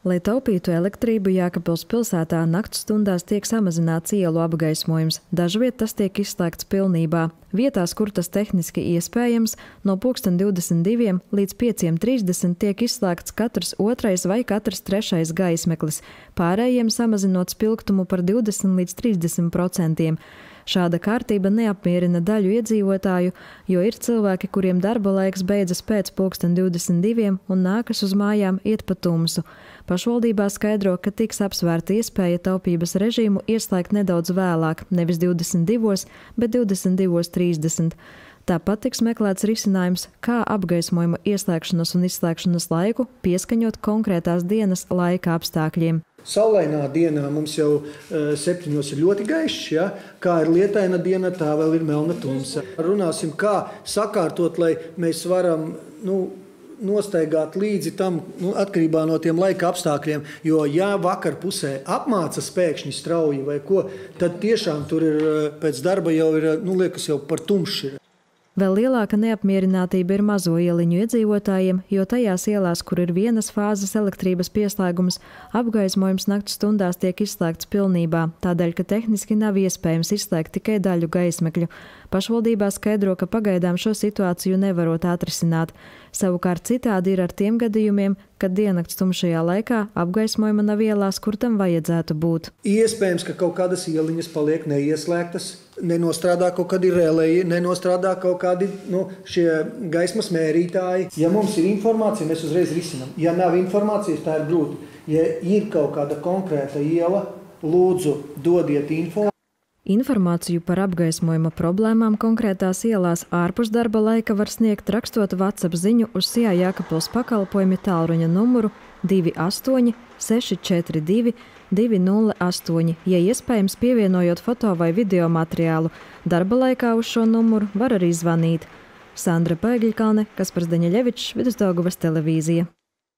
Lai taupītu elektrību, Jēkabpils pilsētā nakts stundās tiek samazināts ielu apgaismojums. Dažviet tas tiek izslēgts pilnībā. Vietās, kur tas tehniski iespējams, no 22 līdz 5:30 tiek izslēgts katrs otrais vai katrs trešais gaismeklis, pārējiem samazinot spilgtumu par 20 līdz 30%. Šāda kārtība neapmierina daļu iedzīvotāju, jo ir cilvēki, kuriem darba laiks beidzas pēc 22 un nākas uz mājām iet pa tumsu. Pašvaldībā skaidro, ka tiks apsvērta iespēja taupības režīmu ieslēgt nedaudz vēlāk, nevis 22, bet 22:30. Tāpat tiks meklēts risinājums, kā apgaismojuma ieslēgšanas un izslēgšanas laiku pieskaņot konkrētās dienas laika apstākļiem. Saulainā dienā mums jau 7 ir ļoti gaišs, ja? Kā ir lietaina diena, tā vēl ir melna tumsa. Runāsim, kā sakārtot, lai mēs varam nostaigāt līdzi tam, atkarībā no tiem laika apstākļiem, jo ja vakar pusē apmācas pēkšņi strauji vai ko, tad tiešām tur ir pēc darba jau ir, liekas jau par tumši. Vēl lielāka neapmierinātība ir mazo ieliņu iedzīvotājiem, jo tajās ielās, kur ir vienas fāzes elektrības pieslēgums, apgaismojums nakts stundās tiek izslēgts pilnībā, tādēļ, ka tehniski nav iespējams izslēgt tikai daļu gaismekļu. Pašvaldībā skaidro, ka pagaidām šo situāciju nevarot atrisināt. Savukārt citādi ir ar tiem gadījumiem, kad diennakts tumšajā laikā apgaismojuma nav ielās, kur tam vajadzētu būt. Iespējams, ka kaut kādas ieliņas paliek neieslēgtas, nenostrādā kaut kādi relēji, nenostrādā kaut kādi šie gaismas mērītāji. Ja mums ir informācija, mēs uzreiz risinām. Ja nav informācijas, tā ir grūti. Ja ir kaut kāda konkrēta iela, lūdzu, dodiet info. Informāciju par apgaismojuma problēmām konkrētās ielās ārpus darba laika var sniegt rakstot WhatsApp ziņu uz SIA Jēkabpils pakalpojumi tālruņa numuru 28 642 208, ja iespējams pievienojot foto vai video materiālu. Darba laikā uz šo numuru var arī zvanīt. Sandra Pēgļkalne, Kaspars Deņeļevičs, Vidusdaugavas televīzija.